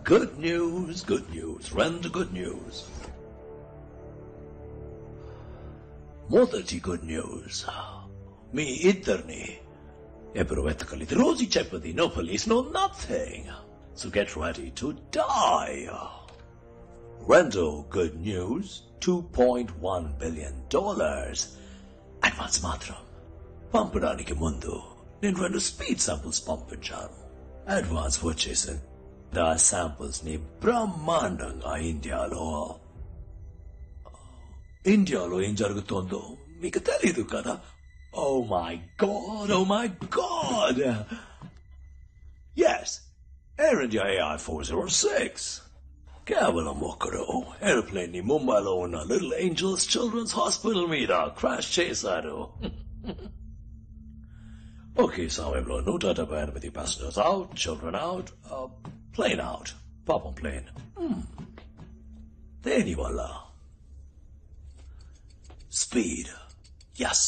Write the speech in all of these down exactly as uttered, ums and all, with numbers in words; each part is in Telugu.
Good news, good news, rent good news. మొదటి గుడ్ న్యూస్, మీ ఇద్దరిని ఎప్పుడు వెతకలేదు. రోజు చెప్పది no police no nothing, so get ready to die. రెండో good news, two point one billion dollars advance మాత్రం. పంపడానికి ముందు నేను రెండు స్పీడ్ శాంపుల్స్ పంపించాను. అడ్వాన్స్ వచ్చేసింది. ఆ శాంపుల్స్ ని బ్రహ్మాండంగా ఇండియాలో ఇండియాలో ఏం జరుగుతోందో మీకు తెలీదు కదా. Oh my god, oh my god. Yes, air India AI four zero six కేవలం ఒక్కడు ఏరోప్లేన్ ని ముంబైలో ఉన్న లిటిల్ ఏంజల్స్ చిల్డ్రన్స్ హాస్పిటల్ మీద క్రాష్ చేశారు. ఒకే సమయంలో నూట డెబ్బై ఎనిమిది passengers out, children out, plane out. పాపం ప్లేన్. దేనివల్ల? Speed. Yes.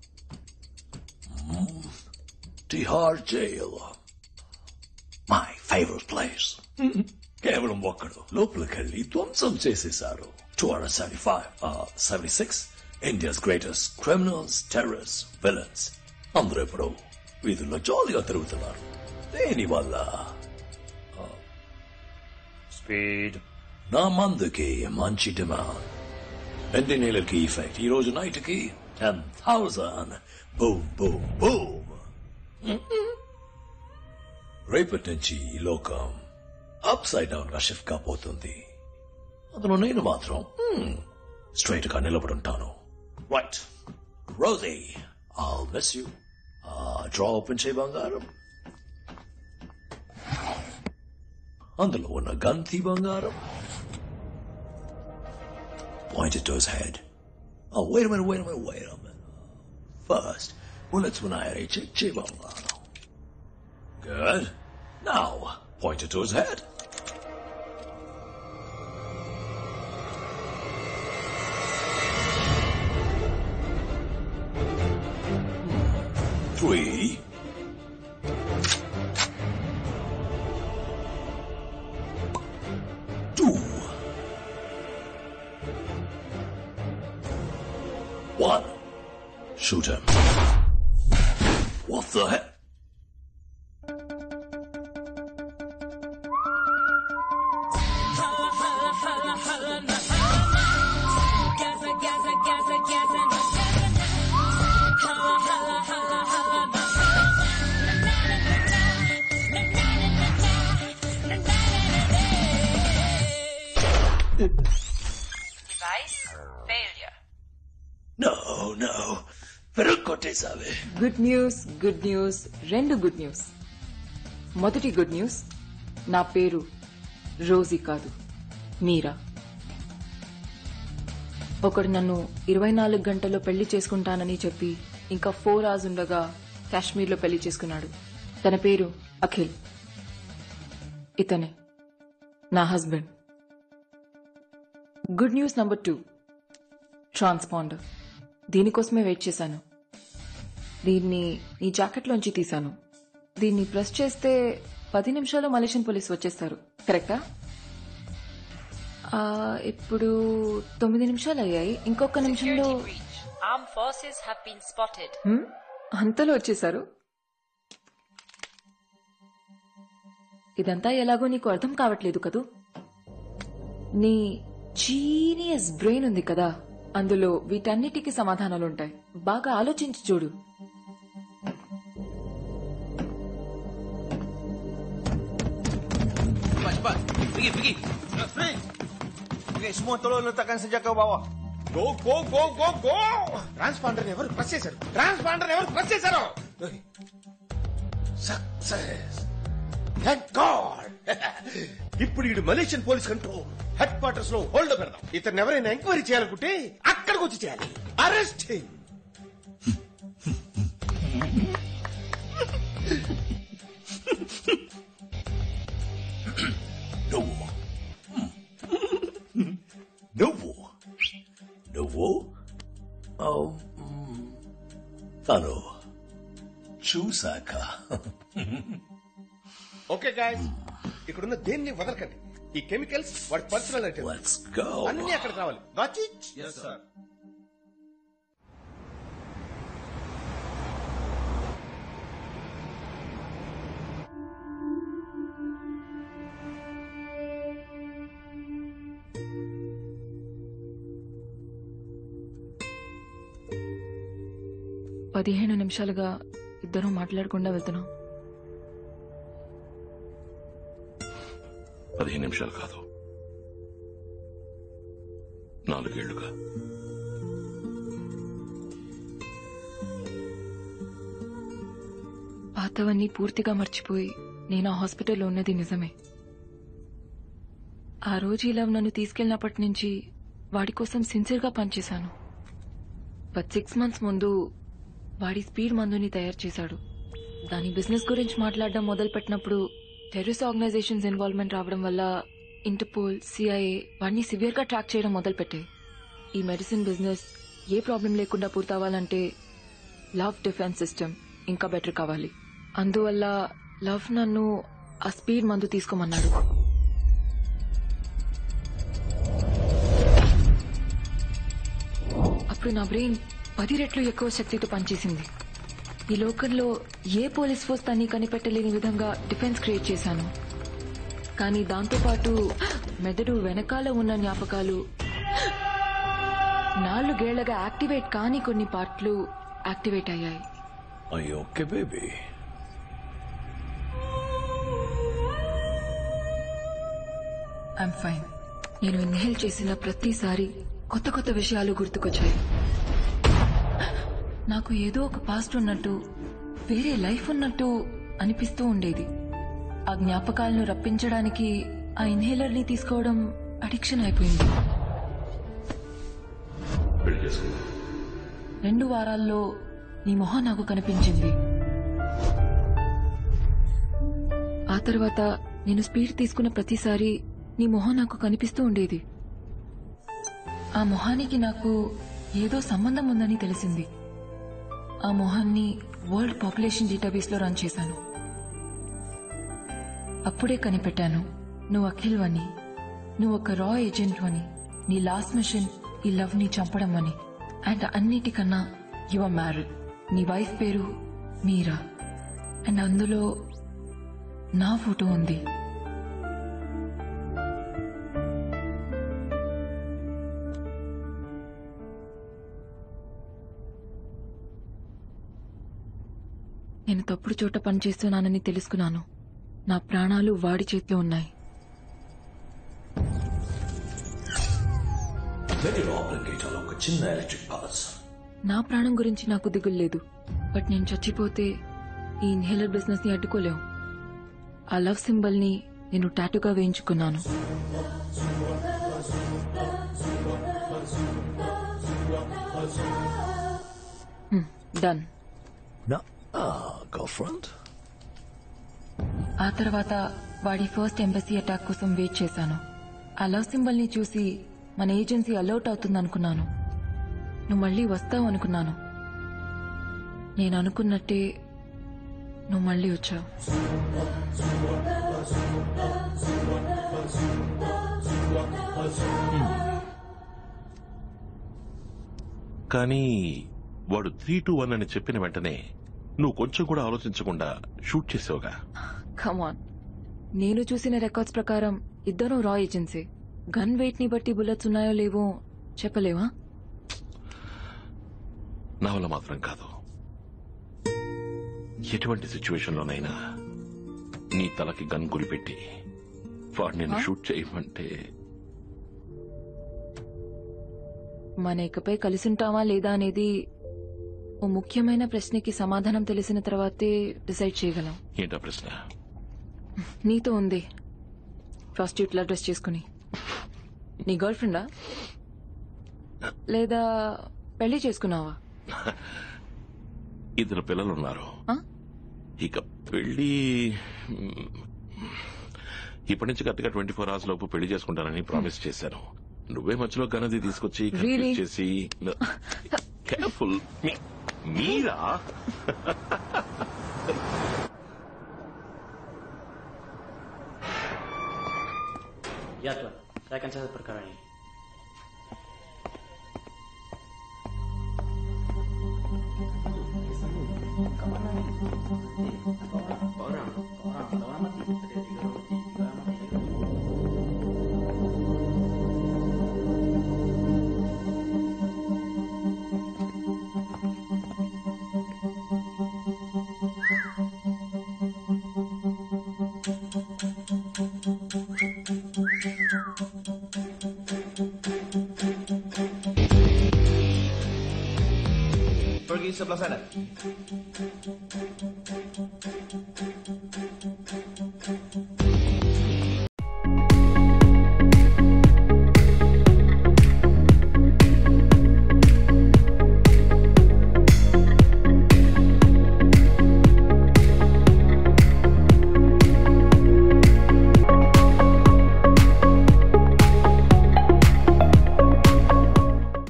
Mm. Tihar Jail. My favorite place. కేవలం ఒక్కడు లోపలికెళ్ళి ధ్వంసం చేసేశారు. Two hundred seventy five seventy six India's greatest criminals, terrorist, villains అందరూ ఇప్పుడు వీధుల్లో జాలీగా తిరుగుతున్నారు. దేనివల్ల? స్పీడ్. నా మందుకి మంచి డిమాండ్. రెండు నెలలకి ఇఫెక్ట్. ఈ రోజు నైట్ కి ten thousand. Boom boom boom. రేపటి నుంచి ఈ లోకం అప్ సైడ్ డౌన్ గా షిఫ్ట్ కాబోతుంది. అందులో నేను మాత్రం స్ట్రైట్ గా నిలబడి ఉంటాను. Right Rosie, I'll miss you. Drawer open చేయి బంగారం. అందులో ఉన్న గంతి బంగారం. Pointed to his head. Oh, wait a minute, wait a minute, wait a minute. First, bullets when I had a chick chibangano. Good. Now, point it to his head. Three. Two. One. Shoot him. What the heck? Device failure. No, no. పెరుక్కొట్టేసావే. గుడ్ న్యూస్, గుడ్ న్యూస్, రెండు గుడ్ న్యూస్. మొదటి గుడ్ న్యూస్, నా పేరు రోజీ కాదు, మీరా. ఒకడు నన్ను ఇరవై నాలుగు గంటల్లో పెళ్లి చేసుకుంటానని చెప్పి ఇంకా ఫోర్ అవర్స్ ఉండగా కాశ్మీర్లో పెళ్లి చేసుకున్నాడు. తన పేరు అఖిల్. ఇతనే నా husband. Good news number two, transponder. దీనికోసమే వెయిట్ చేశాను. దీన్ని ఈ జాకెట్లోంచి తీశాను. దీన్ని ప్రెస్ చేస్తే పది నిమిషాల్లో మలేషియన్ పోలీస్ వచ్చేస్తారు. కరెక్టా? ఇప్పుడు తొమ్మిది నిమిషాలు అయ్యాయి. ఇంకొక నిమిషంలో అంతలో వచ్చేసారు. ఇదంతా ఎలాగో నీకు అర్థం కావట్లేదు కదూ. నీ జీనియస్ బ్రెయిన్ ఉంది కదా, అందులో వీటన్నిటికీ సమాధానాలుంటాయి. బాగా ఆలోచించి చూడు. Go go go go go. Transponder ఎవరు ప్రెస్ చేశారు? ట్రాన్స్పాండర్ ఎవరు ప్రెస్ చేశారు? Success, thank god. ఇప్పుడు ఈ Malaysian police control headquarters లో హోల్డ్ పెడదాం. ఇతను ఎవరైనా ఎంక్వైరీ చేయాలనుకుంటే అక్కడికి వచ్చి చేయాలి. Arrest him. నువ్వు నువ్వు నువ్వు తను చూశాక ఓకే గాయ్స్, ఇక్కడున్న దేన్ని వదలకండి. ఈ కెమికల్స్ వాడి పర్సనల్ ఐటమ్స్. Let's go. అన్ని అక్కడ కావాలి. Got it? Yes, sir. పదిహేను నిమిషాలుగా ఇద్దరు మాట్లాడకుండా వెళ్తున్నాం. పదిహేను నిమిషాలు కాదు, నాలుగేళ్లుగా. పాతవన్నీ పూర్తిగా మర్చిపోయి నేను ఆ హాస్పిటల్లో ఉన్నది నిజమే. ఆ రోజు ఇలా నన్ను తీసుకెళ్లినప్పటి నుంచి వాడి కోసం సిన్సియర్గా పనిచేశాను. బట్ సిక్స్ మంత్స్ ముందు వాడి స్పీడ్ మందుని తయారు చేశాడు. దాని బిజినెస్ గురించి మాట్లాడడం మొదలుపెట్టినప్పుడు టెర్రరిస్ట్ ఆర్గనైజేషన్స్ ఇన్వాల్వ్మెంట్ రావడం వల్ల ఇంటర్పోల్, సిఐఏ వాడిని సివియర్ గా ట్రాక్ చేయడం మొదలుపెట్టాయి. ఈ మెడిసిన్ బిజినెస్ ఏ ప్రాబ్లం లేకుండా పూర్తవ్వాలంటే లవ్ డిఫెన్స్ సిస్టమ్ ఇంకా బెటర్ కావాలి. అందువల్ల లవ్ నన్ను ఆ స్పీడ్ మందు తీసుకోమన్నాడు. అప్పుడు నా బ్రెయిన్ పది రెట్లు ఎక్కువ శక్తితో పనిచేసింది. ఈ లోకంలో ఏ పోలీస్ ఫోర్స్ తన్ని కనిపెట్టలేని విధంగా డిఫెన్స్ క్రియేట్ చేశాను. కానీ దాంతోపాటు మెదడు వెనకాల ఉన్న జ్ఞాపకాలు, నాలుగేళ్లగా యాక్టివేట్ కాని కొన్ని పార్ట్లు యాక్టివేట్ అయ్యాయి. Are you okay, baby? I'm fine. నేను ఇన్హేల్ చేసిన ప్రతిసారి కొత్త కొత్త విషయాలు గుర్తుకొచ్చాయి. నాకు ఏదో ఒక పాస్ట్ ఉన్నట్టు, వేరే లైఫ్ ఉన్నట్టు అనిపిస్తూ ఉండేది. ఆ జ్ఞాపకాలను రప్పించడానికి ఆ ఇన్హేలర్ ని తీసుకోవడం అడిక్షన్ అయిపోయింది. రెండు వారాల్లో నీ మొహం నాకు కనిపించింది. ఆ తర్వాత నేను స్పీడ్ తీసుకున్న ప్రతిసారి నీ మొహం నాకు కనిపిస్తూ ఉండేది. ఆ మొహానికి నాకు ఏదో సంబంధం ఉందని తెలిసింది. ఆ మొహాన్ని వరల్డ్ పాపులేషన్ డేటాబేస్ లో రన్ చేశాను. అప్పుడే కనిపెట్టాను, నువ్వు అఖిల్ వని, నువ్వు ఒక రా ఏజెంట్ వని, నీ లాస్ట్ మిషన్ ఈ లవ్ ని చంపడం అని. అండ్ అన్నిటికన్నా యు ఆర్ మ్యారీడ్. నీ వైఫ్ పేరు మీరా. అండ్ అందులో నా ఫోటో ఉంది. నేను తప్పుడు చోట పనిచేస్తున్నానని తెలుసుకున్నాను. నా ప్రాణాలు వాడి చేతిలో ఉన్నాయి. ఒక చిన్న ఎలక్ట్రిక్ పల్స్. నా ప్రాణం గురించి నాకు దిగులు లేదు. బట్ నేను చచ్చిపోతే ఈ ఇన్హేలర్ బిజినెస్ ని అడ్డుకోలేవు. ఆ లవ్ సింబల్ ని నేను టాటూగా వేయించుకున్నాను. డన్. గర్ల్ఫ్రెండ్. ఆ తర్వాత వాడి ఫస్ట్ ఎంబసీ అటాక్ కోసం వెయిట్ చేశాను. ఆ లవ్ సింబల్ ని చూసి మన ఏజెన్సీ అలర్ట్ అవుతుందనుకున్నాను. నువ్వు మళ్లీ వస్తావు అనుకున్నాను. నేను అనుకున్నట్టే నువ్వు మళ్లీ వచ్చావు. కానీ వాడు త్రీ టూ వన్ అని చెప్పిన వెంటనే నువ్వు కొంచెం కూడా ఆలోచించకుండా షూట్ చేసావుగా. కమాన్, నేను చూసిన రికార్డ్స్ ప్రకారం ఇద్దరం రా ఏజెన్సీ. గన్ వెయిట్ ని బట్టి బుల్లెట్స్ ఉన్నాయో లేవో చెప్పలేవా? నా వల్ల మాత్రం కాదు. ఎటువంటి సిచ్యువేషన్ లోనైనా నీ తలకి గన్ గురిపెట్టి వాడు నేను షూట్ చేయమంటే మన ఇకపై కలిసుంటావా లేదా అనేది ఓ ముఖ్యమైన ప్రశ్నకి సమాధానం తెలిసిన తర్వాతే డిసైడ్ చేయగలం. ఏంటా ప్రశ్న? నీతో ఉంది. ప్రాస్టిట్యూట్ లా డ్రెస్ చేసుకుని. నీ గర్ల్ ఫ్రెండా లేదా పెళ్లి చేసుకున్నావా? ఇద్దరు పిల్లలున్నారు. ఇక పెళ్లి ఇప్పటి నుంచి కరెక్ట్గా ట్వంటీ ఫోర్ అవర్స్ లోపు పెళ్లి చేసుకుంటానని ప్రామిస్ చేశాను. నువ్వే మధ్యలో గనది తీసుకొచ్చి కన్ఫ్యూజ్ చేసి. Careful. Meera? Ya tuan, saya akan catat perkara ini. Kemana nih? Orang, orang, orang, orang mati. Ada tiga orang mati, tiga orang mati. Pergi sebelah sana.